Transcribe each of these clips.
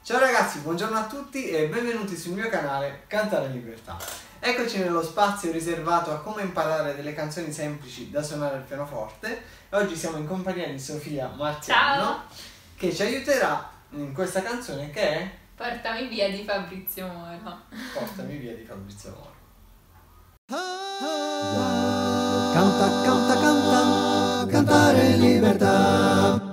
Ciao ragazzi, buongiorno a tutti e benvenuti sul mio canale Cantare in Libertà. Eccoci nello spazio riservato a come imparare delle canzoni semplici da suonare al pianoforte. Oggi siamo in compagnia di Sofia Marziano che ci aiuterà in questa canzone che è Portami via di Fabrizio Moro. Portami via di Fabrizio Moro. Canta, canta, canta, cantare in libertà.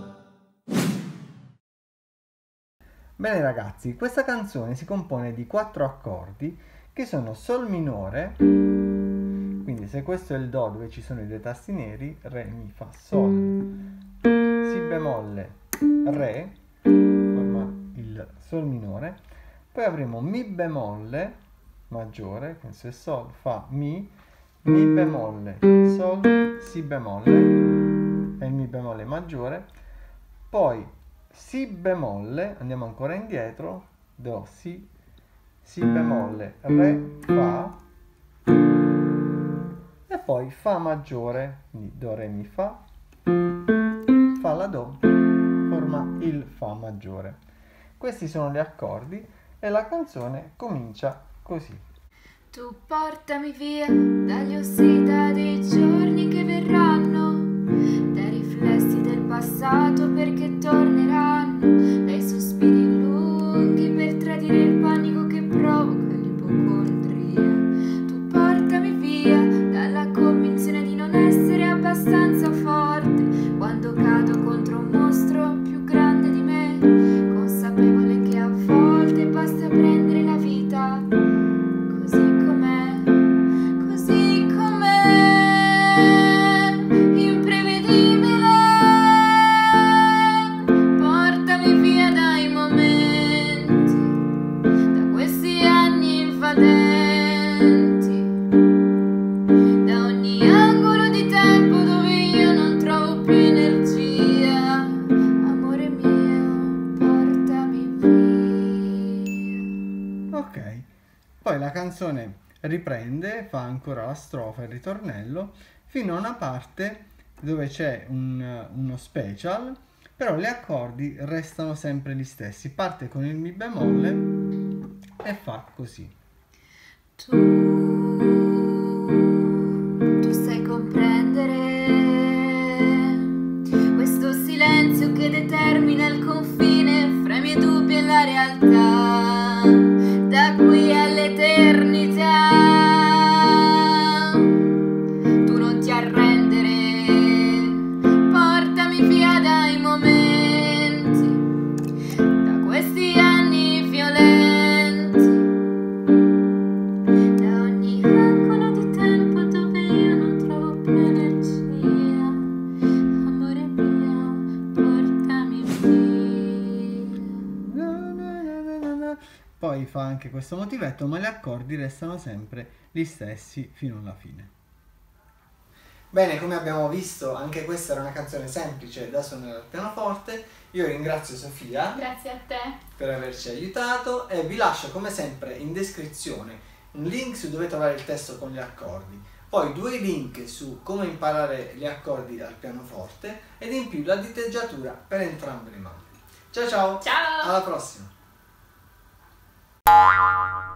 Bene ragazzi, questa canzone si compone di 4 accordi che sono Sol minore, quindi se questo è il Do dove ci sono i due tasti neri, Re, Mi, Fa, Sol, Si bemolle, Re, forma il Sol minore, poi avremo Mi bemolle maggiore, questo è Sol, Fa, Mi bemolle, Sol, Si bemolle, è il Mi bemolle maggiore, poi Si bemolle, andiamo ancora indietro, Do, Si bemolle, Re, Fa, e poi Fa maggiore, quindi Do, Re, Mi, Fa, Fa la Do, forma il Fa maggiore. Questi sono gli accordi e la canzone comincia così. Tu portami via dagli ossità dei giorni che verranno, dai riflessi del passato perché torneranno, dai sospiri lunghi per tradire il panico che provoca l'ipocondria. Tu portami via dalla convinzione di non essere abbastanza forte quando cado contro un mostro più grande di me, consapevole che a volte basta prendere la vita da ogni angolo di tempo dove io non trovo più energia. Amore mio, portami via. Ok, poi la canzone riprende, fa ancora la strofa e il ritornello fino a una parte dove c'è uno special, però gli accordi restano sempre gli stessi. Parte con il Mi bemolle e fa così. Tu sai comprendere questo silenzio che determina il confine fra i miei dubbi e la realtà, da qui all'eternità. Tu non ti arrendere, portami via dai momenti, da questi anni violenti. Poi fa anche questo motivetto, ma gli accordi restano sempre gli stessi fino alla fine. Bene, come abbiamo visto, anche questa era una canzone semplice da suonare al pianoforte. Io ringrazio Sofia. Grazie a te Per averci aiutato e vi lascio come sempre in descrizione un link su dove trovare il testo con gli accordi, poi 2 link su come imparare gli accordi al pianoforte ed in più la diteggiatura per entrambe le mani. Ciao ciao! Ciao! Alla prossima!